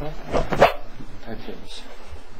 해서 발표해보시죠.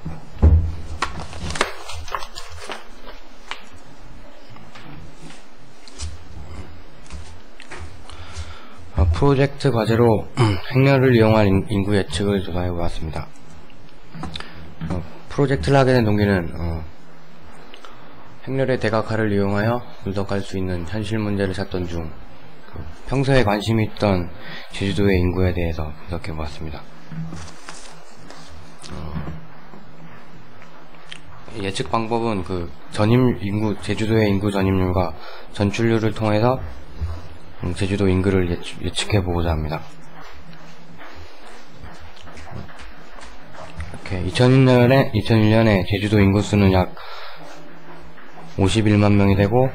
프로젝트 과제로 행렬을 이용한 인구 예측을 조사해 보았습니다. 프로젝트를 하게 된 동기는 행렬의 대각화를 이용하여 분석할 수 있는 현실 문제를 찾던 중 평소에 관심이 있던 제주도의 인구에 대해서 분석해 보았습니다. 예측 방법은 제주도의 인구 전입률과 전출률을 통해서 제주도 인구를 예측해 보고자 합니다. 이렇게 2001년에 제주도 인구수는 약 51만 명이 되고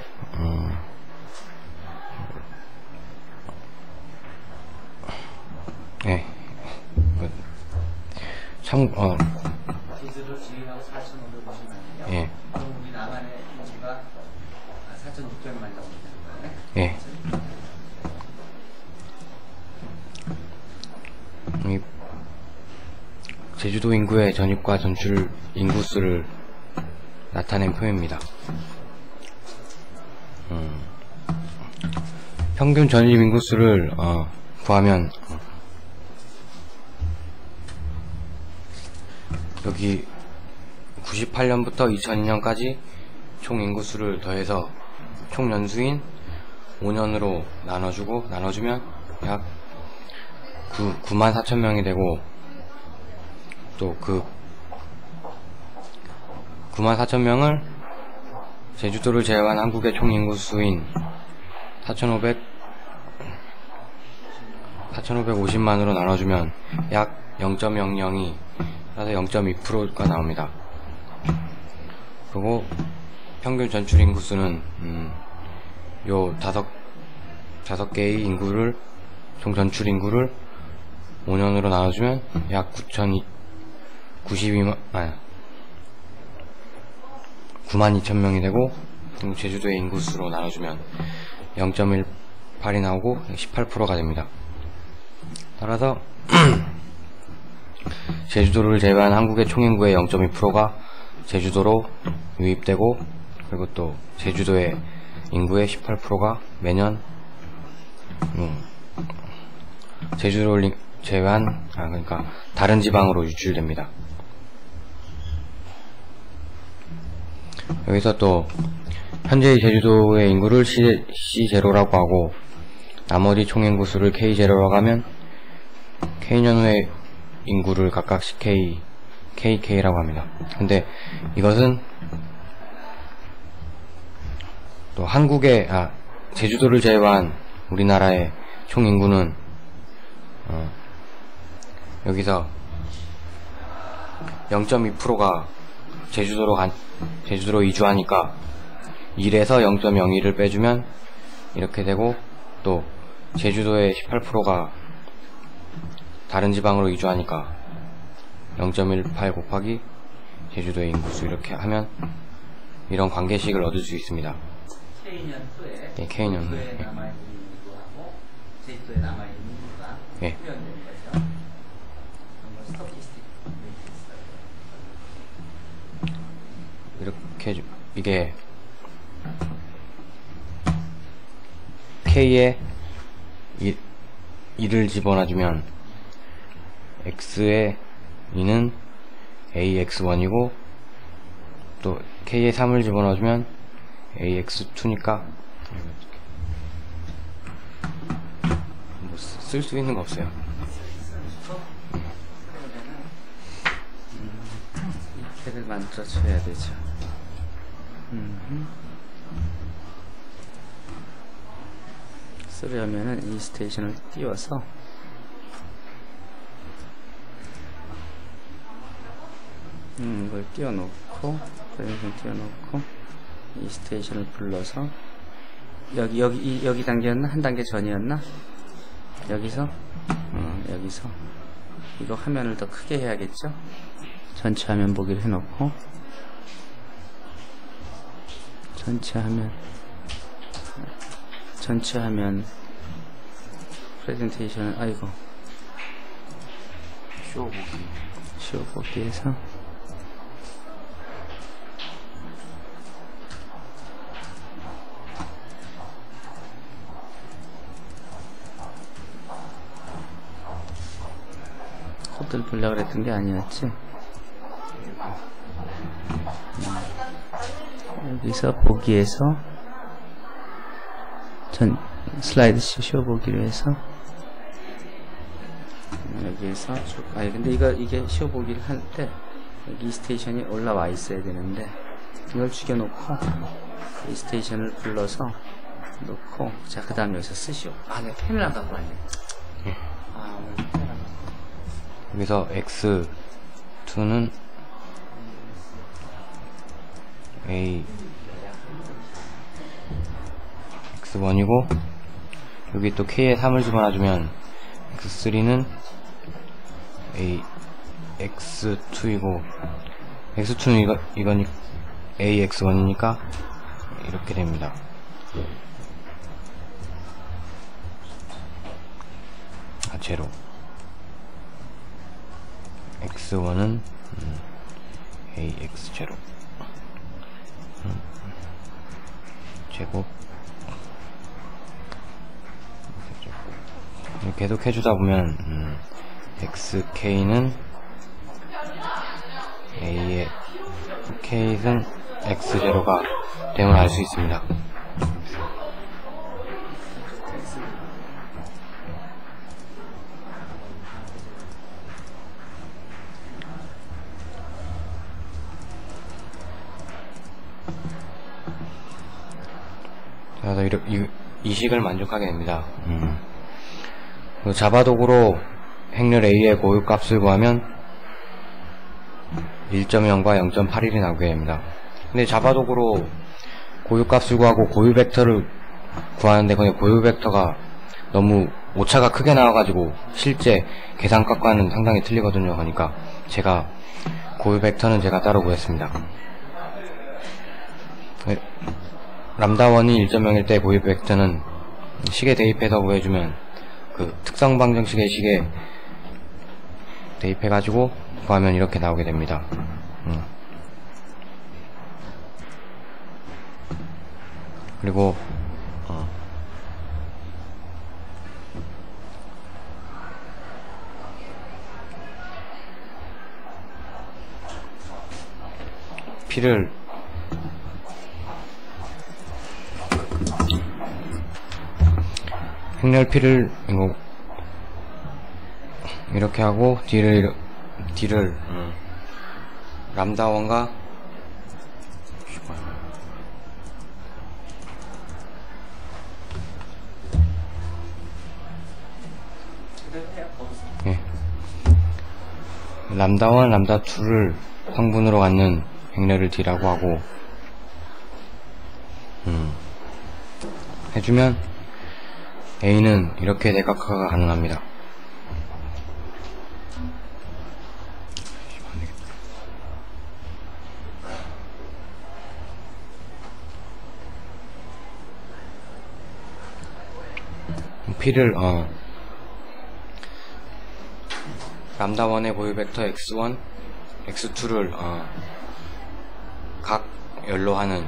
제주도 지인하고 4,550만이요. 예. 그럼 우리 남한의 인구가 4,600만 정도 되는 거네. 예. 제주도 인구의 전입과 전출 인구수를 나타낸 표입니다. 평균 전입 인구수를 구하면 여기 98년부터 2002년까지 총 인구수를 더해서 총 연수인 5년으로 나눠주면 약 94,000명이 되고, 또 그 94,000명을 제주도를 제외한 한국의 총 인구수인 4,550만으로 나눠주면 약 0.00이 따라서 0.2%가 나옵니다. 그리고 평균 전출 인구수는 요 다섯 개의 인구를, 총 전출 인구를 5년으로 나눠주면 약 92,000명이 되고, 제주도의 인구수로 나눠주면 0.18이 나오고 18%가 됩니다. 따라서 제주도를 제외한 한국의 총인구의 0.2%가 제주도로 유입되고, 그리고 또 제주도의 인구의 18%가 매년 제주도를 제외한 그러니까 다른 지방으로 유출됩니다. 여기서 또 현재의 제주도의 인구를 C0라고 하고, 나머지 총인구수를 K0라고 하면 K년 후의 인구를 각각씩 KK라고 합니다. 근데 이것은 또 제주도를 제외한 우리나라의 총 인구는 여기서 0.2%가 제주도로 이주하니까 1에서 0.02를 빼주면 이렇게 되고, 또 제주도의 18%가 다른 지방으로 이주하니까 0.18 곱하기 제주도의 인구수, 이렇게 하면 이런 관계식을 얻을 수 있습니다. K년 후에 네, K년 후에 남아있는 인구하고 제주도에 남아있는 인구가 표현된 거죠. 이렇게 이게 K에 2를 집어넣어주면 X에 2는 AX1이고, 또 K에 3을 집어넣어주면 AX2니까 뭐 쓸 수 있는 거 없어요. 이 탭을 만들어줘야 되죠. 쓰려면은 이 스테이션을 띄워서 이걸 띄워놓고, 이 스테이션을 불러서 여기 단계였나? 한 단계 전이었나? 여기서 이거 화면을 더 크게 해야겠죠? 전체 화면 보기를 해놓고, 전체 화면 프레젠테이션을 쇼보기에서 코드를 보려고 그랬던 게 아니었지. 여기서 보기에서 전 슬라이드 쇼 보기로 해서 여기에서 근데 이게 쇼 보기를 할 때 여기 이 스테이션이 올라와 있어야 되는데 이걸 죽여놓고 이 스테이션을 불러서 놓고 자 그 다음 여기서 쓰시오. 내가 펜을 안 갖고 왔네. 오늘 펜을 안 갖고. 여기서 X2는 X1이고 여기 또 K에 3을 집어넣어주면 X3는 X2이고 X2는 이건 AX1이니까 이렇게 됩니다. 제로. X1은 AX0 제곱 계속 해주다 보면 XK는 A의 K는 X0가 됨을 알 수 있습니다. 그래서 이 식을 만족하게 됩니다. 자바독으로 행렬 A의 고유값을 구하면 1.0과 0.81이 나오게 됩니다. 근데 자바독으로 고유값을 구하고 고유 벡터를 구하는데 그냥 고유 벡터가 너무 오차가 크게 나와가지고 실제 계산값과는 상당히 틀리거든요. 그러니까 제가 고유 벡터는 제가 따로 구했습니다. 람다1이 1.0일 때 고유 벡터는 식에 대입해서 구해주면 그 특성 방정식의 식에 대입해가지고 구하면 이렇게 나오게 됩니다. 그리고 P를 행렬 P를 이렇게 하고 D를 람다1과 람다1, 람다2를 성분으로 갖는 행렬을 D라고 하고 해주면 A는 이렇게 대각화가 가능합니다. P를 람다1의 고유 벡터 X1, X2를 각 열로 하는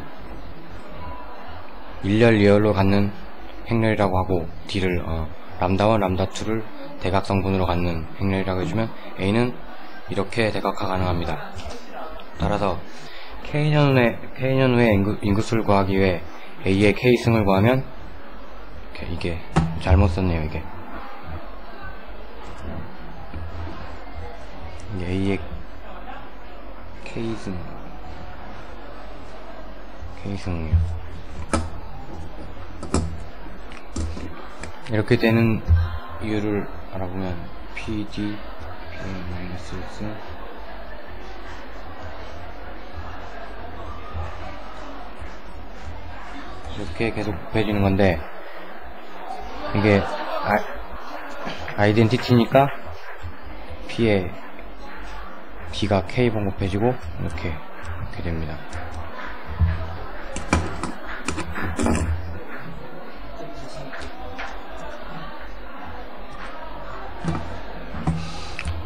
일렬, 이열로 갖는 행렬이라고 하고 D를 람다1, 람다2를 대각 성분으로 갖는 행렬이라고 해주면 A는 이렇게 대각화 가능합니다. 따라서 K년 후에 인구수를 구하기 위해 A의 K승을 구하면 이게 잘못 썼네요. 이게 A의 K승이요. 이렇게 되는 이유를 알아보면 PD P-X 이렇게 계속 곱해지는 건데 이게 아이덴티티니까 P에 D가 K번 곱해지고 이렇게 됩니다.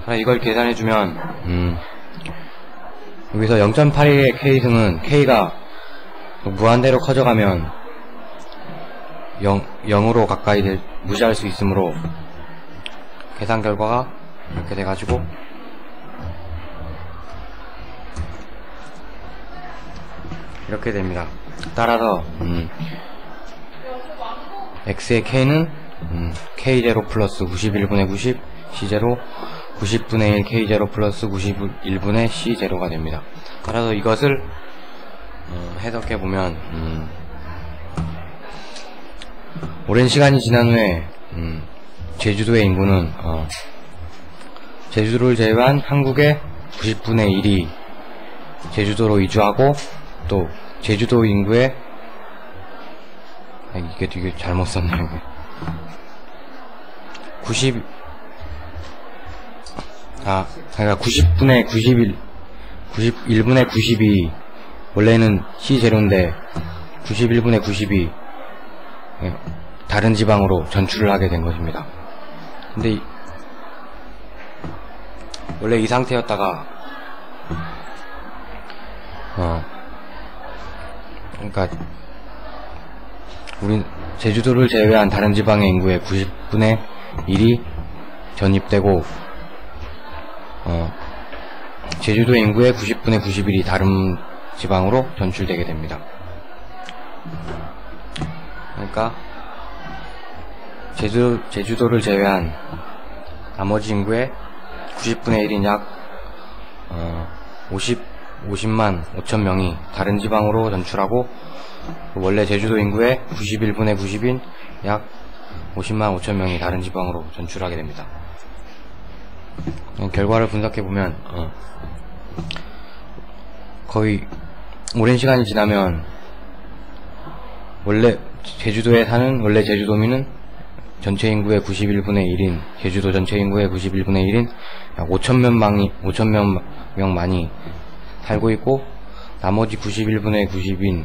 이걸 계산해주면 여기서 0.81의 K승은 K가 무한대로 커져가면 0으로 가까이 무시할 수 있으므로 계산 결과가 이렇게 돼가지고 이렇게 됩니다. 따라서 X의 K는 K0 플러스 91분의 90 C0 90분의 1 K0 플러스 91분의 C0가 됩니다. 따라서 이것을 해석해보면 오랜 시간이 지난 후에 제주도의 인구는 제주도를 제외한 한국의 90분의 1이 제주도로 이주하고 또 제주도 인구의 이게 잘못 썼네요. 90분의 91분의 90이 원래는 C0인데 91분의 90이 다른 지방으로 전출을 하게 된 것입니다. 근데 원래 이 상태였다가 그러니까 우리 제주도를 제외한 다른 지방의 인구의 90분의 1이 전입되고 제주도의 인구의 90분의 91이 다른 지방으로 전출되게 됩니다. 그러니까 제주도를 제외한 나머지 인구의 90분의 1인 약 50만 5천 명이 다른 지방으로 전출하고 원래 제주도 인구의 91분의 90인 약 50만 5천 명이 다른 지방으로 전출하게 됩니다. 결과를 분석해보면 거의 오랜 시간이 지나면 원래 제주도에 사는 원래 제주도민은 전체 인구의 91분의 1인 제주도 전체 인구의 91분의 1인 약 5천 명만이 살고 있고 나머지 91분의 90인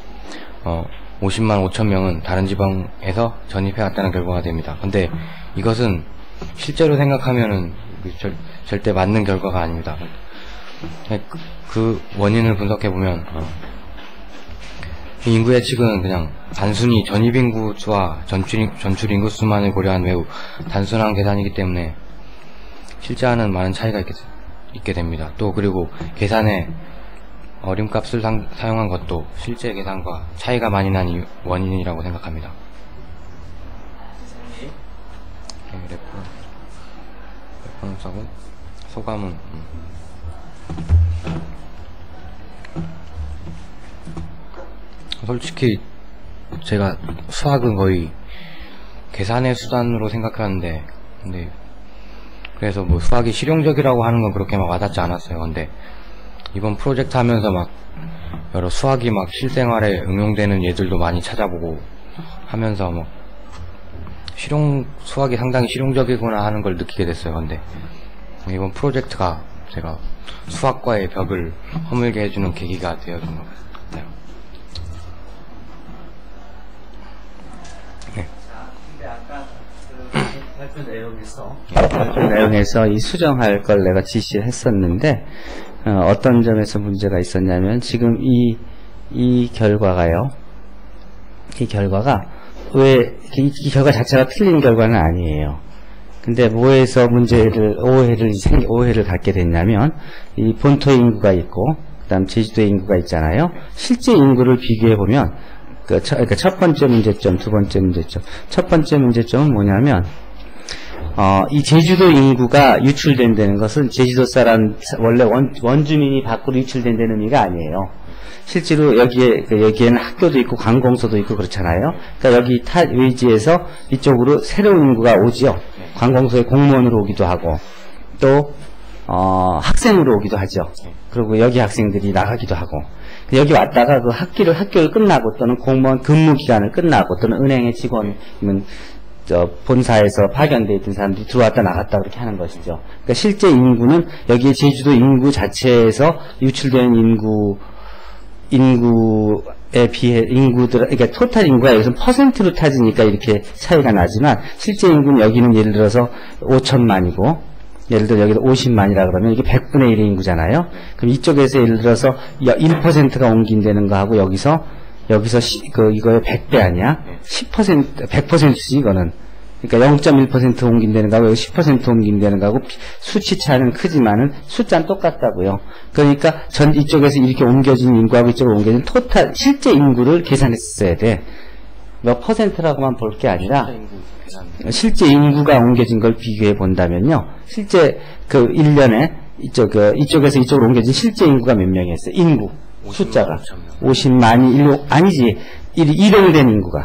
50만 5천 명은 다른 지방에서 전입해 왔다는 결과가 됩니다. 근데 이것은 실제로 생각하면은 절대 맞는 결과가 아닙니다. 그 원인을 분석해보면 이 인구 예측은 그냥 단순히 전입인구 수와 전출 인구 수만을 고려한 매우 단순한 계산이기 때문에 실제와는 많은 차이가 있게 됩니다. 또 그리고 계산에 어림값을 사용한 것도 실제 계산과 차이가 많이 난 원인이라고 생각합니다. 레퍼런스 하고 소감은 솔직히 제가 수학은 거의 계산의 수단으로 생각하는데 근데 그래서 뭐 수학이 실용적이라고 하는 건 그렇게 막 와닿지 않았어요. 근데 이번 프로젝트 하면서 막 여러 수학이 막 실생활에 응용되는 예들도 많이 찾아보고 하면서 뭐 수학이 상당히 실용적이구나 하는 걸 느끼게 됐어요. 근데 이번 프로젝트가 제가 수학과의 벽을 허물게 해주는 계기가 되어준 것 같아요. 네. 근데 아까 발표 내용에서 이 수정할 걸 내가 지시했었는데 어떤 점에서 문제가 있었냐면 지금 이 결과가요. 이 결과가 왜 이 결과 자체가 틀린 결과는 아니에요. 근데 뭐에서 오해를 갖게 됐냐면 이 본토 인구가 있고 그다음 제주도 인구가 있잖아요. 실제 인구를 비교해 보면 그러니까 첫 번째 문제점, 두 번째 문제점. 첫 번째 문제점은 뭐냐면 이 제주도 인구가 유출된다는 것은 제주도 사람 원래 원주민이 밖으로 유출된다는 의미가 아니에요. 실제로 여기에는 학교도 있고 관공서도 있고 그렇잖아요. 그러니까 여기 타 외지에서 이쪽으로 새로운 인구가 오지요. 관공서에 공무원으로 오기도 하고 또 학생으로 오기도 하죠. 그리고 여기 학생들이 나가기도 하고 여기 왔다가 그 학교를 끝나고 또는 공무원 근무 기간을 끝나고 또는 은행의 직원이면 본사에서 파견되어 있던 사람들이 들어왔다 나갔다 그렇게 하는 것이죠. 그러니까 실제 인구는 여기에 제주도 인구 자체에서 유출되는 인구에 비해 그러니까 토탈 인구가 여기서 퍼센트로 따지니까 이렇게 차이가 나지만 실제 인구는 여기는 예를 들어서 5천만이고 예를 들어 여기서 50만이라 그러면 이게 100분의 1의 인구잖아요. 그럼 이쪽에서 예를 들어서 1%가 옮긴다는 거하고 여기서 이거의 100배 아니야? 10%, 100%지 이거는. 그러니까 0.1% 옮긴다는 거하고 10% 옮긴다는 거하고 수치 차는 크지만은 숫자는 똑같다고요. 그러니까 이쪽에서 이렇게 옮겨진 인구하고 이쪽으로 옮겨진 토탈 실제 인구를 계산했어야 돼. 몇 퍼센트라고만 볼 게 아니라 실제 인구가 옮겨진 걸 비교해 본다면요. 실제 그 1년에 이쪽에서 이쪽으로 옮겨진 실제 인구가 몇 명이었어요? 인구 숫자가 50만이 아니지. 이동된 인구가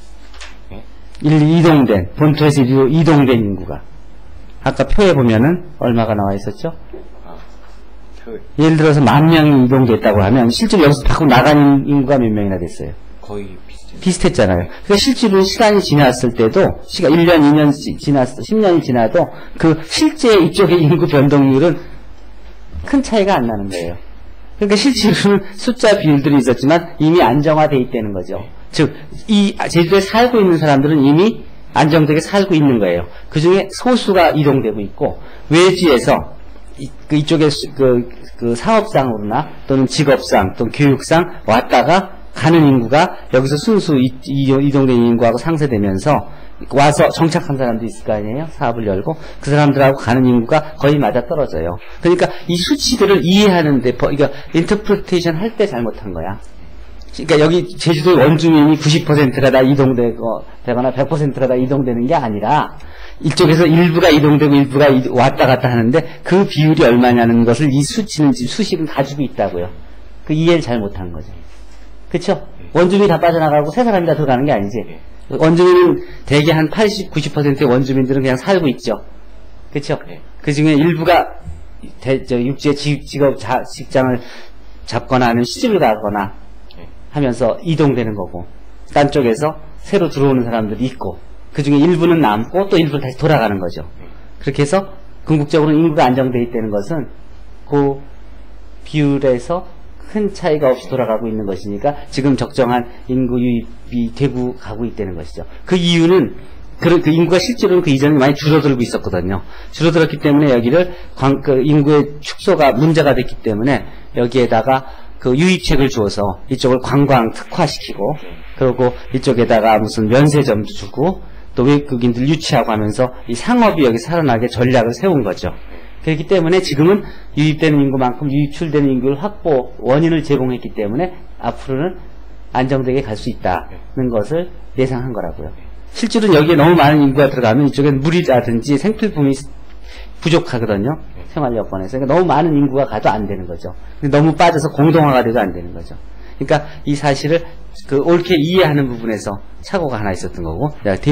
이동된 본토에서 이동된 인구가 아까 표에 보면은 얼마가 나와 있었죠? 예를 들어서 10,000명이 이동됐다고 하면 실제로 여기서 밖으로 나간 인구가 몇 명이나 됐어요? 거의 비슷했잖아요. 그러니까 실제로 시간이 지났을 때도 1년, 2년 지났어, 10년이 지나도 그 실제 이쪽의 인구 변동률은 큰 차이가 안 나는 거예요. 그러니까 실제로는 숫자 비율들이 있었지만 이미 안정화되어 있다는 거죠. 즉, 이 제주도에 살고 있는 사람들은 이미 안정되게 살고 있는 거예요. 그 중에 소수가 이동되고 있고, 외지에서 이쪽에 그 사업상으로나 또는 직업상 또는 교육상 왔다가 가는 인구가 여기서 순수 이동된 인구하고 상쇄되면서 와서 정착한 사람도 있을 거 아니에요? 사업을 열고 그 사람들하고 가는 인구가 거의 맞아 떨어져요. 그러니까 이 수치들을 이해하는데 그러니까 인터프리테이션 할 때 잘못한 거야. 그러니까 여기 제주도 원주민이 90%가 다 이동되거나 100%가 다 이동되는 게 아니라 이쪽에서 일부가 이동되고 일부가 왔다 갔다 하는데 그 비율이 얼마냐는 것을 이 수식은 가지고 있다고요. 그 이해를 잘못한 거죠. 그쵸? 원주민이 다 빠져나가고 새 사람이 다 들어가는 게 아니지. 원주민은 대개 한 80, 90%의 원주민들은 그냥 살고 있죠. 그쵸? 그 중에 일부가 육지의 직장을 잡거나 하는 시집을 가거나 하면서 이동되는 거고, 딴 쪽에서 새로 들어오는 사람들이 있고, 그 중에 일부는 남고 또 일부는 다시 돌아가는 거죠. 그렇게 해서 궁극적으로 인구가 안정되어 있다는 것은 그 비율에서 큰 차이가 없이 돌아가고 있는 것이니까 지금 적정한 인구 유입이 되고 가고 있다는 것이죠. 그 이유는 그 인구가 실제로는 그 이전에 많이 줄어들고 있었거든요. 줄어들었기 때문에 여기를 인구의 축소가 문제가 됐기 때문에 여기에다가 그 유입책을 주어서 이쪽을 관광 특화시키고, 그리고 이쪽에다가 무슨 면세점도 주고 또 외국인들 유치하고 하면서 이 상업이 여기 살아나게 전략을 세운 거죠. 그렇기 때문에 지금은 유입되는 인구만큼 유입출되는 인구를 원인을 제공했기 때문에 앞으로는 안정되게 갈 수 있다는 것을 예상한 거라고요. 실제로는 여기에 너무 많은 인구가 들어가면 이쪽엔 물이라든지 생필품이 부족하거든요. 생활 여건에서. 그러니까 너무 많은 인구가 가도 안 되는 거죠. 너무 빠져서 공동화가 돼도 안 되는 거죠. 그러니까 이 사실을 옳게 이해하는 부분에서 착오가 하나 있었던 거고,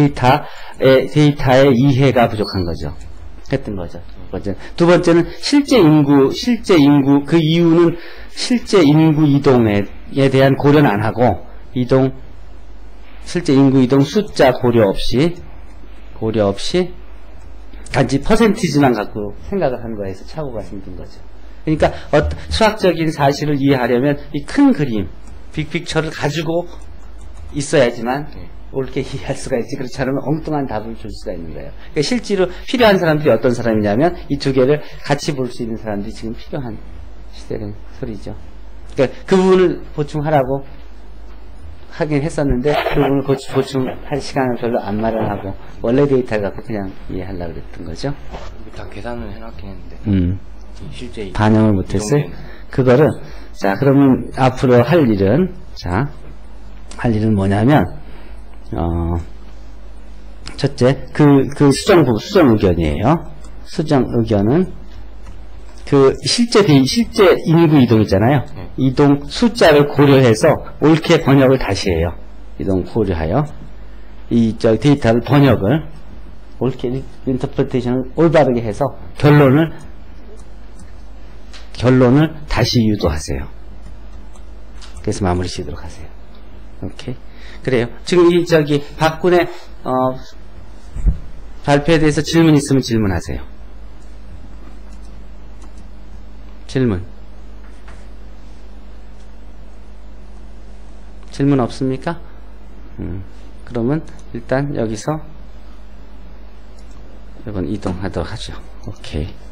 데이터의 이해가 부족한 거죠. 했던 거죠. 두 번째는 실제 인구, 그 이유는 실제 인구 이동에 대한 고려는 안 하고, 실제 인구 이동 숫자 고려 없이, 단지 퍼센티지만 갖고 생각을 한 거에서 착오가 생긴 거죠. 그러니까 수학적인 사실을 이해하려면 이 큰 그림, 빅픽처를 가지고 있어야지만 옳게 이해할 수가 있지. 그렇지 않으면 엉뚱한 답을 줄 수가 있는 거예요. 그러니까 실제로 필요한 사람들이 어떤 사람이냐면 이 두 개를 같이 볼 수 있는 사람들이 지금 필요한 시대는 소리죠. 그러니까 그 부분을 보충하라고 하긴 했었는데 그 부분을 보충할 시간을 별로 안 마련하고 원래 데이터를 갖고 그냥 이해하려고 그랬던 거죠. 다 계산을 해놨긴 했는데 실제 반영을 못했어요. 그거를 자 그러면 앞으로 할 일은 뭐냐면 첫째 그 수정 의견이에요. 수정 의견은 그 실제 인구 이동 있잖아요. 이동 숫자를 고려해서 옳게 번역을 다시 해요. 이동 고려하여 데이터를 번역을 옳게 인터프리테이션을 올바르게 해서 결론을 다시 유도하세요. 그래서 마무리 지도록 하세요. 오케이. 그래요. 지금 박군의 발표에 대해서 질문 있으면 질문하세요. 질문 없습니까? 그러면 일단 여기서 이건 이동하도록 하죠. 오케이.